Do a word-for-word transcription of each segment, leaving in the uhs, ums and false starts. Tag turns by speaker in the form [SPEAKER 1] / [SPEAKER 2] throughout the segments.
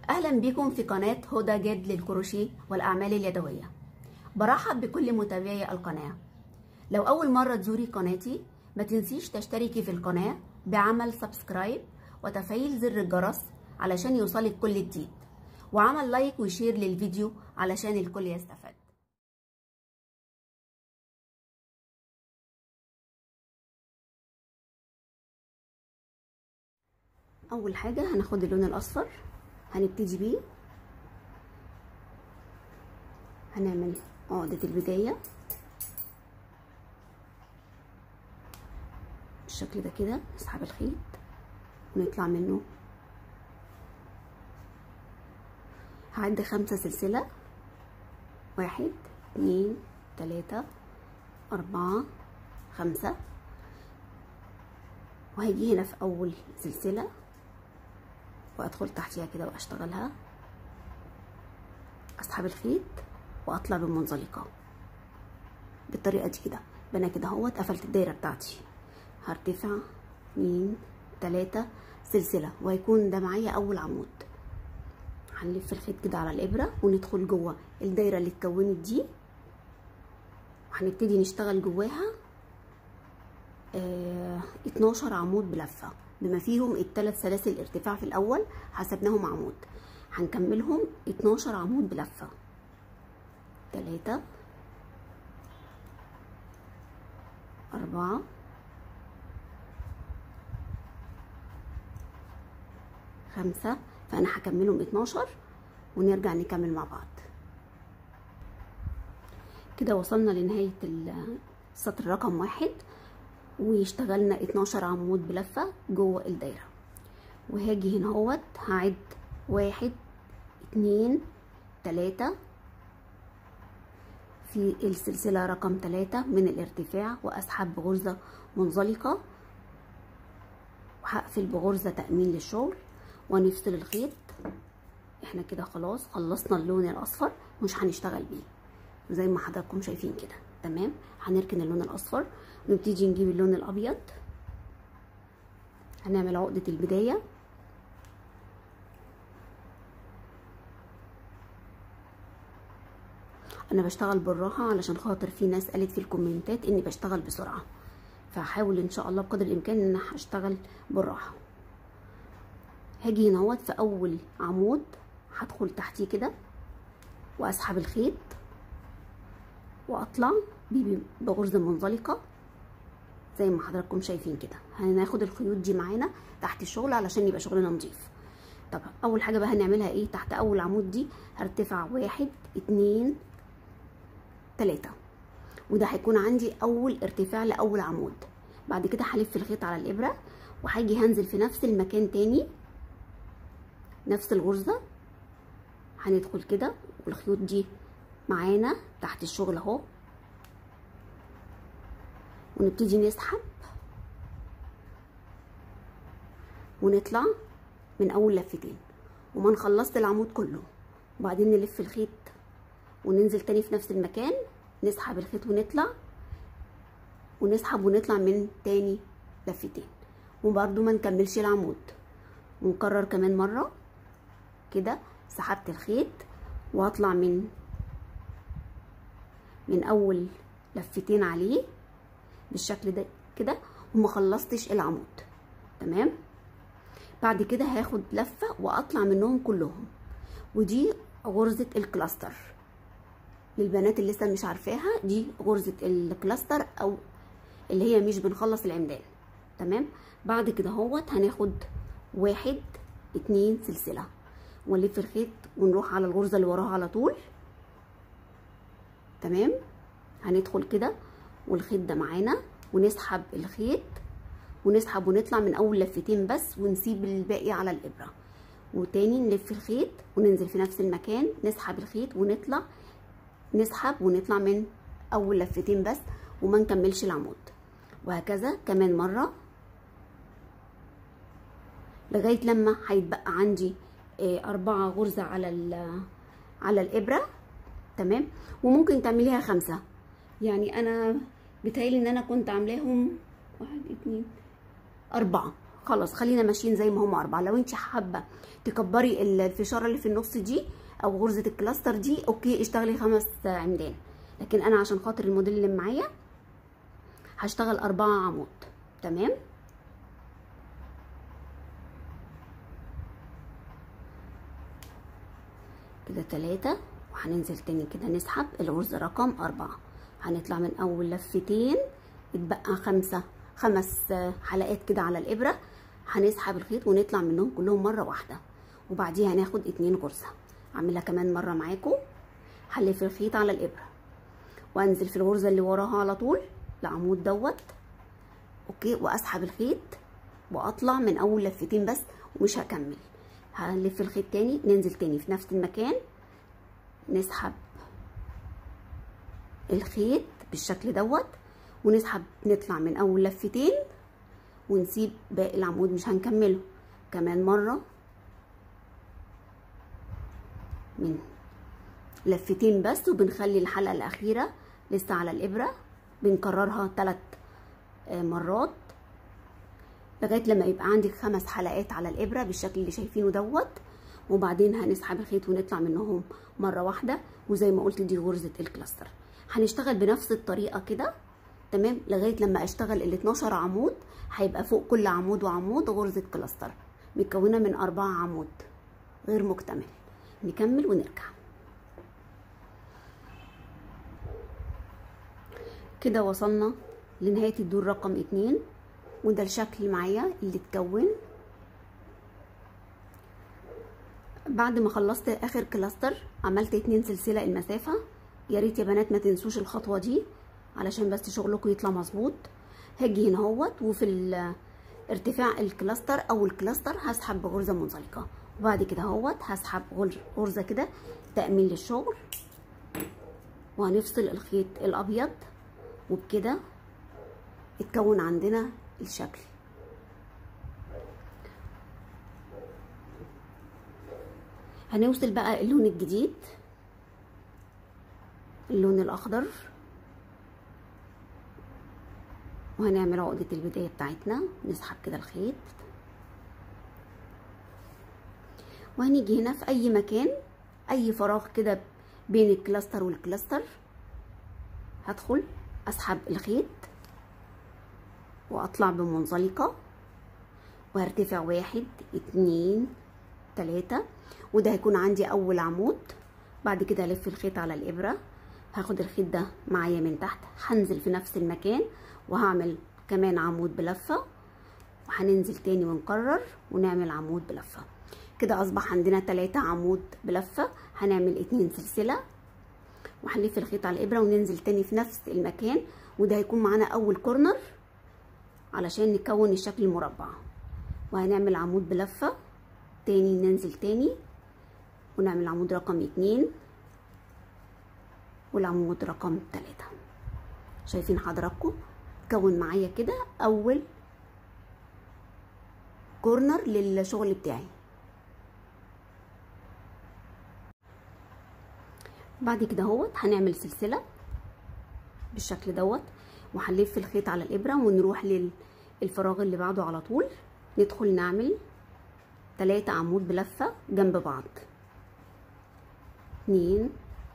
[SPEAKER 1] أهلا بكم في قناة هدى جد للكروشيه والأعمال اليدوية. برحب بكل متابعي القناة. لو أول مرة تزوري قناتي ما تنسيش تشتركي في القناة بعمل سبسكرايب وتفعيل زر الجرس علشان يوصلك كل جديد، وعمل لايك وشير للفيديو علشان الكل يستفاد. أول حاجة هناخد اللون الأصفر، هنبتدي بيه. هنعمل عقدة البداية بالشكل ده كده، نسحب الخيط ونطلع منه. هعد خمسة سلسلة، واحد اتنين تلاتة أربعة خمسة، وهيجي هنا في أول سلسلة وأدخل تحتيها كده وأشتغلها، أسحب الخيط وأطلع بالمنزلقة بالطريقة دي كده. بنا كده اهوت قفلت الدايرة بتاعتي. هرتفع اتنين تلاتة سلسلة، وهيكون ده معايا أول عمود. هنلف الخيط كده على الإبرة وندخل جوه الدايرة اللي اتكونت دي، وهنبتدي نشتغل جواها اه اتناشر عمود بلفة، بما فيهم الثلاث سلاسل ارتفاع في الأول حسبناهم عمود. هنكملهم اتناشر عمود بلفة. تلاتة أربعة خمسة، فأنا هكملهم اتناشر ونرجع نكمل مع بعض. كده وصلنا لنهاية السطر رقم واحد، واشتغلنا اتناشر عمود بلفة جوه الدايرة. وهاجي هنا اهوت هعد واحد اتنين تلاتة في السلسلة رقم تلاتة من الارتفاع، واسحب بغرزة منزلقة، وهقفل بغرزة تأمين للشغل، ونفصل الخيط. احنا كده خلاص خلصنا اللون الاصفر، مش هنشتغل بيه زي ما حضراتكم شايفين كده. تمام، هنركن اللون الاصفر ونبتدي نجيب اللون الابيض. هنعمل عقدة البداية. انا بشتغل بالراحة علشان خاطر في ناس قالت في الكومنتات اني بشتغل بسرعة، فهحاول ان شاء الله بقدر الامكان ان انا هشتغل بالراحة. هاجي هنا اهوت في اول عمود هدخل تحتيه كده واسحب الخيط واطلع بيه بغرزة منزلقة زي ما حضراتكم شايفين كده. هناخد الخيوط دي معانا تحت الشغل علشان يبقى شغلنا نظيف. طب اول حاجة بقى هنعملها ايه؟ تحت اول عمود دي هرتفع واحد اتنين تلاتة، وده هيكون عندي اول ارتفاع لاول عمود. بعد كده هلف الخيط على الابرة وهاجي هنزل في نفس المكان تاني، نفس الغرزة. هندخل كده والخيوط دي معانا تحت الشغل اهو، ونبتدي نسحب ونطلع من اول لفتين وما نخلصت العمود كله. وبعدين نلف الخيط وننزل تاني في نفس المكان، نسحب الخيط ونطلع، ونسحب ونطلع من تاني لفتين، وبرده ما نكملش العمود. ونكرر كمان مره كده. سحبت الخيط وهطلع من من اول لفتين عليه بالشكل ده كده، وما خلصتش العمود. تمام، بعد كده هاخد لفه واطلع منهم كلهم، ودي غرزه الكلاستر. للبنات اللي لسه مش عارفاها، دي غرزه الكلاستر او اللي هي مش بنخلص العمدان. تمام، بعد كده اهوت هناخد واحد اتنين سلسله ونلف الخيط ونروح على الغرزه اللي وراها على طول. تمام، هندخل كده والخيط ده معانا، ونسحب الخيط ونسحب ونطلع من اول لفتين بس، ونسيب الباقي على الابره. وتاني نلف الخيط وننزل في نفس المكان، نسحب الخيط ونطلع، نسحب ونطلع من اول لفتين بس وما نكملش العمود. وهكذا كمان مره لغايه لما هيتبقى عندي أربعة غرزة على على الإبرة. تمام، وممكن تعمليها خمسة، يعني أنا بتهيألي إن أنا كنت عاملاهم واحد اتنين أربعة، خلاص خلينا ماشيين زي ما هم اربعه. لو انت حابه تكبري الفشاره اللي في النص دي او غرزه الكلاستر دي اوكي اشتغلي خمس عمدان، لكن انا عشان خاطر الموديل اللي معايا هشتغل اربعه عمود. تمام. كده تلاتة، وهننزل تاني كده نسحب الغرزة رقم أربعة. هنطلع من أول لفتين اتبقى خمسة خمس حلقات كده على الإبرة، هنسحب الخيط ونطلع منهم كلهم مرة واحدة، وبعديها هناخد اتنين غرزة. أعملها كمان مرة معاكم. هلف الخيط على الإبرة وأنزل في الغرزة اللي وراها على طول العمود دوت أوكي، وأسحب الخيط وأطلع من أول لفتين بس ومش هكمل. هنلف الخيط تاني، ننزل تاني في نفس المكان، نسحب الخيط بالشكل دوت ونسحب، نطلع من اول لفتين ونسيب باقي العمود مش هنكمله. كمان مرة من لفتين بس، وبنخلي الحلقة الأخيرة لسه على الإبرة، بنكررها ثلاث مرات لغايه لما يبقى عندك خمس حلقات على الابره بالشكل اللي شايفينه دوت، وبعدين هنسحب الخيط ونطلع منهم مره واحده. وزي ما قلت دي غرزه الكلاستر. هنشتغل بنفس الطريقه كده تمام لغايه لما اشتغل ال اتناشر عمود، هيبقى فوق كل عمود وعمود غرزه كلاستر متكونه من اربعة عمود غير مكتمل. نكمل ونرجع. كده وصلنا لنهايه الدور رقم اتنين، وده الشكل معايا اللي اتكون بعد ما خلصت اخر كلاستر. عملت اتنين سلسله المسافه. يا ريت يا بنات ما تنسوش الخطوه دي علشان بس شغلكم يطلع مظبوط. هاجي هنا اهوت، وفي ارتفاع الكلاستر او الكلاستر هسحب بغرزه منزلقه، وبعد كده اهوت هسحب غرزه كده تأمين للشغل، وهنفصل الخيط الابيض، وبكده اتكون عندنا الشكل. هنوصل بقى اللون الجديد، اللون الاخضر، وهنعمل عقدة البداية بتاعتنا. نسحب كده الخيط، وهنيجي هنا في اي مكان، اي فراغ كده بين الكلاستر والكلاستر، هدخل اسحب الخيط واطلع بمنزلقة، وهرتفع واحد اتنين تلاتة، وده هيكون عندي اول عمود. بعد كده الف الخيط على الابرة، هاخد الخيط ده معايا من تحت، هنزل في نفس المكان وهعمل كمان عمود بلفة، وهننزل تاني ونكرر ونعمل عمود بلفة. كده اصبح عندنا تلاتة عمود بلفة. هنعمل اتنين سلسلة وهنلف الخيط على الابرة وننزل تاني في نفس المكان، وده هيكون معانا اول كورنر علشان نكون الشكل المربع. وهنعمل عمود بلفة تاني، ننزل تاني ونعمل عمود رقم اتنين والعمود رقم تلاتة. شايفين حضراتكم كون معايا كده اول كورنر للشغل بتاعي. بعد كده اهوت هنعمل سلسله بالشكل دوت، وهنلف الخيط على الابره ونروح للفراغ اللي بعده على طول، ندخل نعمل تلاتة عمود بلفه جنب بعض، اتنين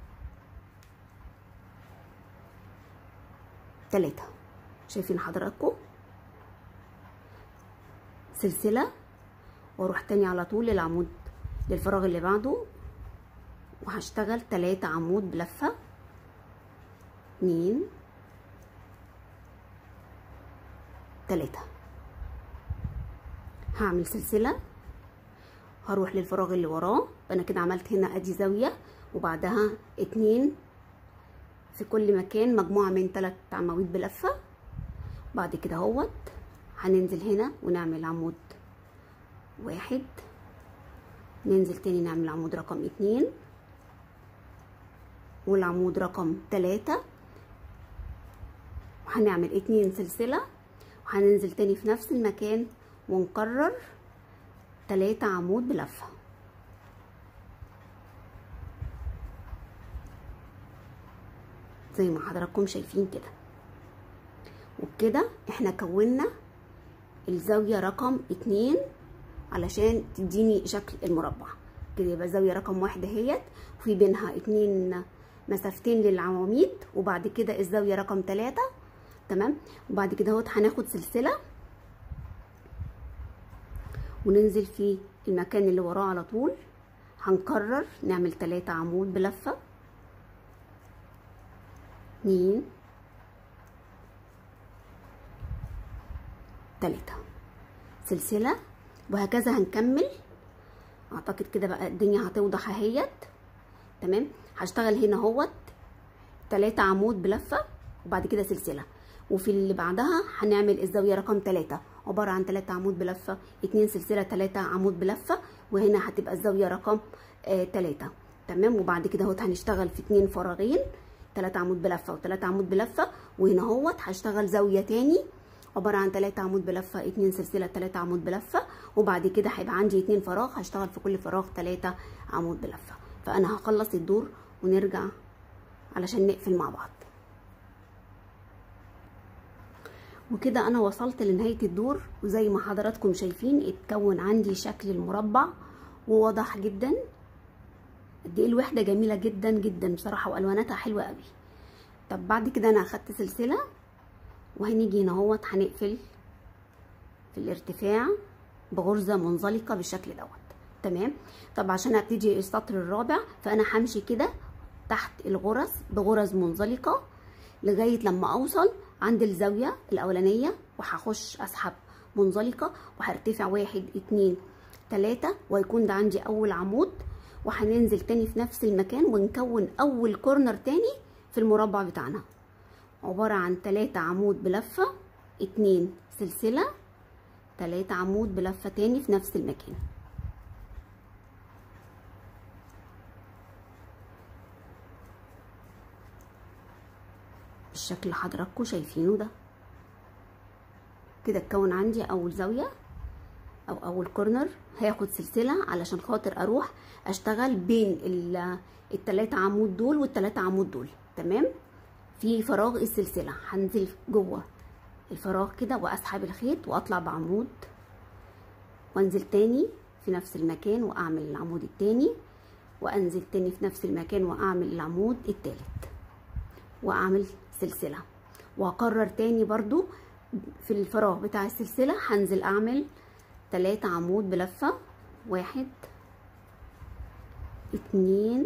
[SPEAKER 1] تلاتة. شايفين حضراتكم سلسله، واروح تاني على طول للعمود للفراغ اللي بعده، وهشتغل تلاتة عمود بلفه، اتنين تلاتة. هعمل سلسله، هروح للفراغ اللي وراه. انا كده عملت هنا ادي زاويه، وبعدها اتنين في كل مكان، مجموعه من تلات عواميد بلفه. بعد كده اهوت هننزل هنا ونعمل عمود واحد، ننزل تاني نعمل عمود رقم اتنين والعمود رقم تلاتة، وهنعمل اتنين سلسله، وهننزل تاني في نفس المكان ونكرر تلاتة عمود بلفه. زي ما حضراتكم شايفين كده. وبكده احنا كونا الزاويه رقم اتنين علشان تديني شكل المربع كده. يبقى الزاويه رقم واحد اهيت، وفي بينها اتنين مسافتين للعواميد، وبعد كده الزاويه رقم تلاتة. تمام. وبعد كده اهوت هناخد سلسله وننزل في المكان اللي وراه على طول. هنكرر نعمل تلاتة عمود بلفه، اتنين، تلاتة، سلسله، وهكذا هنكمل. اعتقد كده بقى الدنيا هتوضح اهيت. تمام. هشتغل هنا اهوت تلاتة عمود بلفه وبعد كده سلسله، وفي اللي بعدها هنعمل الزاويه رقم تلاتة عباره عن تلاتة عمود بلفه، اتنين سلسله، تلاتة عمود بلفه، وهنا هتبقى الزاويه رقم آه تلاتة. تمام. وبعد كده اهوت هنشتغل في اتنين فراغين، تلاتة عمود بلفه وتلاتة عمود بلفه، وهنا اهوت هشتغل زاويه تاني عباره عن تلاتة عمود بلفه، اتنين سلسله، تلاتة عمود بلفه، وبعد كده هيبقى عندي اتنين فراغ هشتغل في كل فراغ تلاتة عمود بلفه. فانا هخلص الدور ونرجع علشان نقفل مع بعض. وكده انا وصلت لنهايه الدور، وزي ما حضراتكم شايفين اتكون عندي شكل المربع وواضح جدا. قد ايه الوحده جميله جدا جدا بصراحه، والواناتها حلوه قوي. طب بعد كده انا اخدت سلسله، وهنيجي هنا اهوت هنقفل في الارتفاع بغرزه منزلقه بالشكل دوت. تمام. طب عشان ابتدي السطر الرابع فانا همشي كده تحت الغرز بغرز منزلقه لغايه لما اوصل عند الزاويه الاولانيه، وهخش اسحب منزلقه وهرتفع واحد اتنين تلاته، وهيكون ده عندي اول عمود، وهننزل تاني في نفس المكان ونكون اول كورنر تاني في المربع بتاعنا عباره عن تلاتة عمود بلفه، اتنين سلسله، تلاتة عمود بلفه تاني في نفس المكان. بالشكل اللي حضراتكم شايفينه ده كده اتكون عندي اول زاويه او اول كورنر. هاخد سلسله علشان خاطر اروح اشتغل بين التلاتة عمود دول والتلاتة عمود دول. تمام. في فراغ السلسله هنزل جوه الفراغ كده واسحب الخيط واطلع بعمود، وانزل تاني في نفس المكان واعمل العمود التاني، وانزل تاني في نفس المكان واعمل العمود التالت، واعمل سلسله، واكرر تاني برضو في الفراغ بتاع السلسله هنزل اعمل تلاتة عمود بلفه، واحد اتنين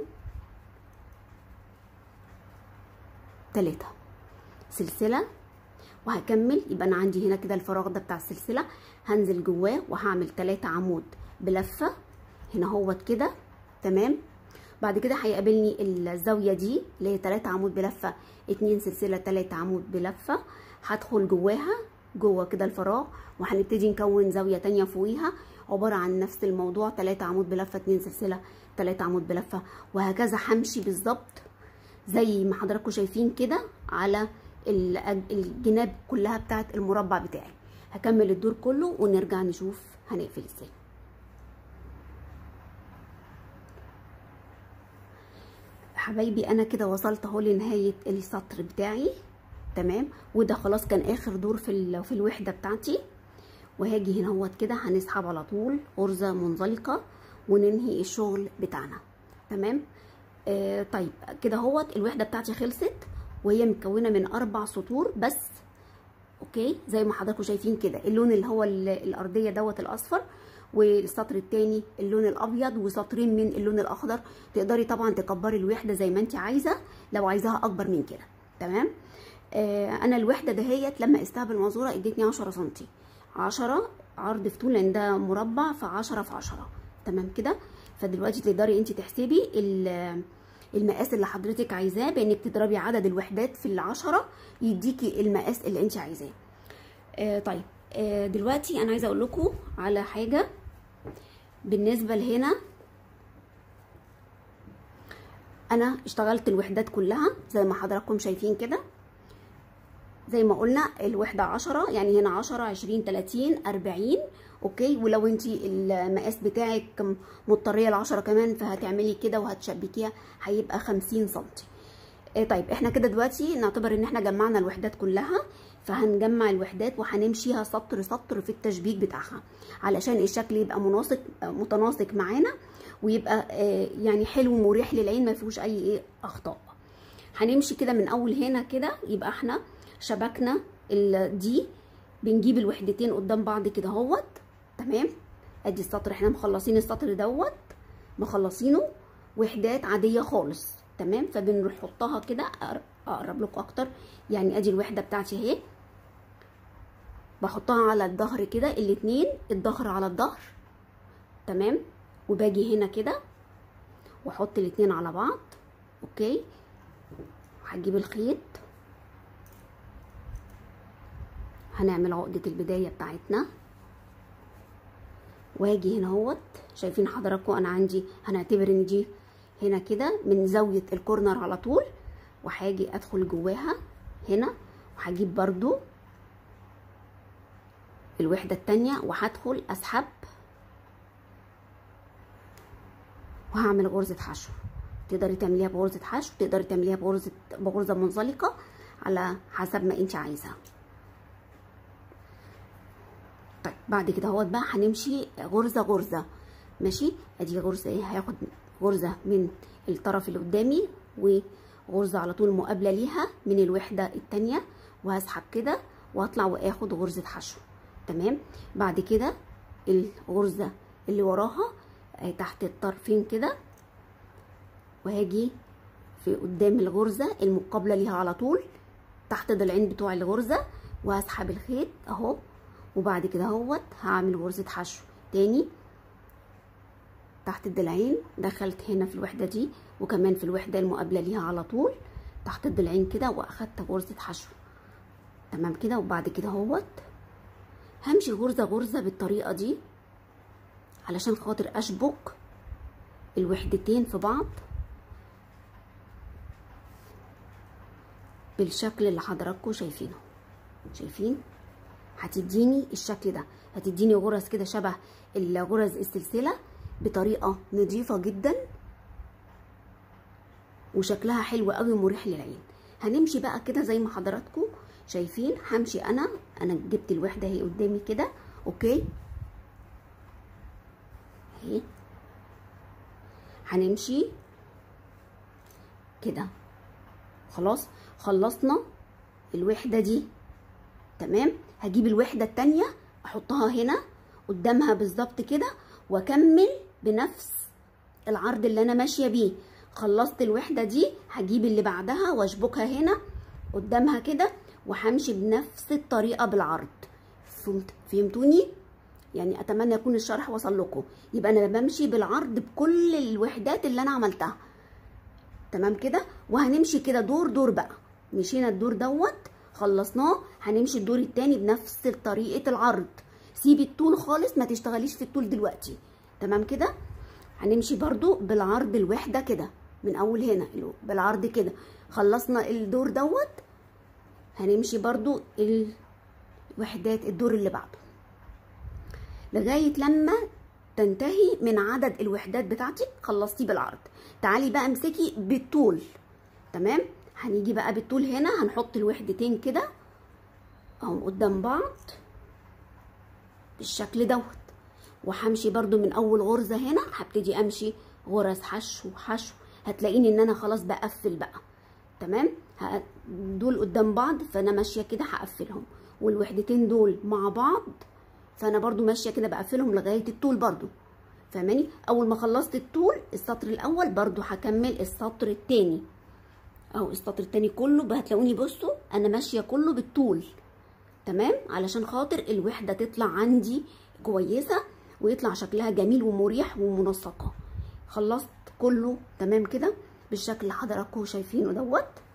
[SPEAKER 1] تلاتة، سلسله، وهكمل. يبقى انا عندي هنا كده الفراغ ده بتاع السلسله هنزل جواه وهعمل تلاتة عمود بلفه هنا اهوت كده. تمام. بعد كده هيقابلني الزاويه دي اللي هي تلاتة عمود بلفه، اتنين سلسله، تلاتة عمود بلفه، هدخل جواها جوه كده الفراغ، وهنبتدي نكون زاويه تانية فوقيها عباره عن نفس الموضوع، تلاتة عمود بلفه، اتنين سلسله، تلاتة عمود بلفه، وهكذا همشي بالظبط زي ما حضراتكم شايفين كده على الجناب كلها بتاعت المربع بتاعي. هكمل الدور كله ونرجع نشوف هنقفل ازاي. حبايبي انا كده وصلت اهو لنهايه السطر بتاعي. تمام. وده خلاص كان اخر دور في في الوحده بتاعتي. وهاجي هنا اهوت كده هنسحب على طول غرزه منزلقه وننهي الشغل بتاعنا. تمام. آه طيب كده اهوت الوحده بتاعتي خلصت، وهي متكونه من اربع سطور بس. اوكي. زي ما حضراتكم شايفين كده اللون اللي هو الارضيه دوت الاصفر، والسطر التاني اللون الابيض، وسطرين من اللون الاخضر. تقدري طبعا تكبري الوحده زي ما انت عايزه لو عايزاها اكبر من كده. تمام. آه انا الوحده دهيت لما قستها بالمازوره ادتني عشرة سنتي، عشرة عرض في طول لان ده مربع، فعشرة في عشرة. تمام كده. فدلوقتي تقدري انت تحسبي المقاس اللي حضرتك عايزاه بانك تضربي عدد الوحدات في العشرة يديكي المقاس اللي انت عايزاه. آه طيب آه دلوقتي انا عايزه اقول لكم على حاجه بالنسبه لهنا. انا اشتغلت الوحدات كلها زي ما حضراتكم شايفين كده، زي ما قلنا الوحده عشرة، يعني هنا عشرة عشرين تلاتين اربعين. اوكي. ولو انتي المقاس بتاعك مضطريه ل عشرة كمان فهتعملي كده وهتشبكيها هيبقى خمسين سنتي. آه طيب احنا كده دلوقتي نعتبر ان احنا جمعنا الوحدات كلها، فهنجمع الوحدات وهنمشيها سطر سطر في التشبيك بتاعها علشان الشكل يبقى مناسق متناسق معانا، ويبقى آه يعني حلو ومريح للعين ما فيهوش اي ايه اخطاء. هنمشي كده من اول هنا كده، يبقى احنا شبكنا دي، بنجيب الوحدتين قدام بعض كده اهوت. تمام، ادي السطر احنا مخلصين السطر دوت، مخلصينه وحدات عاديه خالص. تمام، فبنروح نحطها كده، اقرب لكم اكتر. يعني ادي الوحده بتاعتي اهي، بحطها على الظهر كده، الاتنين الظهر على الظهر. تمام، وباجي هنا كده واحط الاتنين على بعض. اوكي، هجيب الخيط، هنعمل عقدة البداية بتاعتنا، واجي هنا اهوت. شايفين حضراتكم انا عندي، هنعتبر ان دي هنا كده من زاوية الكورنر على طول، وهاجي ادخل جواها هنا، وهجيب برضو الوحدة التانية وهدخل اسحب، وهعمل غرزة حشو. تقدري تعمليها بغرزة حشو، تقدري تعمليها بغرزة بغرزة منزلقة على حسب ما انت عايزة. طيب بعد كده اهوت بقى هنمشي غرزة غرزة. ماشي، ادي غرزة ايه، هاخد غرزة من الطرف اللي قدامي وغرزة على طول مقابلة ليها من الوحدة التانية، وهسحب كده واطلع واخد غرزة حشو. تمام، بعد كده الغرزة اللي وراها تحت الطرفين كده، وهاجي في قدام الغرزة المقابلة ليها على طول تحت ضلعين بتوع الغرزة، وهسحب الخيط اهو. وبعد كده اهوت هعمل غرزة حشو تاني تحت الضلعين، دخلت هنا في الوحدة دي وكمان في الوحدة المقابلة ليها على طول تحت الضلعين كده، واخدت غرزة حشو. تمام كده، وبعد كده اهوت همشي غرزة غرزة بالطريقة دي علشان خاطر اشبك الوحدتين في بعض بالشكل اللي حضراتكم شايفينه. شايفين هتديني الشكل ده، هتديني غرز كده شبه الغرز السلسله بطريقه نظيفه جدا وشكلها حلو قوي ومريح للعين. هنمشي بقى كده زي ما حضراتكم شايفين. همشي انا انا جبت الوحده اهي قدامي كده. اوكي، اهي هنمشي كده. خلاص خلصنا الوحده دي. تمام، هجيب الوحده التانيه احطها هنا قدامها بالظبط كده، واكمل بنفس العرض اللي انا ماشيه بيه. خلصت الوحده دي، هجيب اللي بعدها واشبكها هنا قدامها كده، وهمشي بنفس الطريقه بالعرض. فهمت فهمتوني؟ يعني اتمنى يكون الشرح وصل لكم. يبقى انا بمشي بالعرض بكل الوحدات اللي انا عملتها. تمام كده، وهنمشي كده دور دور بقى. مشينا الدور دوت خلصناه، هنمشي الدور التاني بنفس طريقه العرض. سيبي الطول خالص، ما تشتغليش في الطول دلوقتي. تمام كده، هنمشي برضو بالعرض الوحده كده من اول هنا بالعرض كده. خلصنا الدور دوت، هنمشي برضو الوحدات الدور اللي بعده لغايه لما تنتهي من عدد الوحدات بتاعتك. خلصتي بالعرض، تعالي بقى امسكي بالطول. تمام، هنيجي بقى بالطول هنا، هنحط الوحدتين كده اهم قدام بعض بالشكل دوت، وهمشي برضو من اول غرزه هنا. هبتدي امشي غرز حشو حشو، هتلاقيني ان انا خلاص بقفل بقى. تمام، دول قدام بعض فانا ماشيه كده هقفلهم، والوحدتين دول مع بعض فانا برضو ماشيه كده بقفلهم لغايه الطول برضو. فاهماني؟ اول ما خلصت الطول السطر الاول برضو هكمل السطر التاني اهو. السطر التاني كله هتلاقوني بصوا انا ماشيه كله بالطول. تمام، علشان خاطر الوحده تطلع عندي كويسه ويطلع شكلها جميل ومريح ومنسقه. خلصت كله تمام كده بالشكل اللي حضراتكم شايفينه دوت.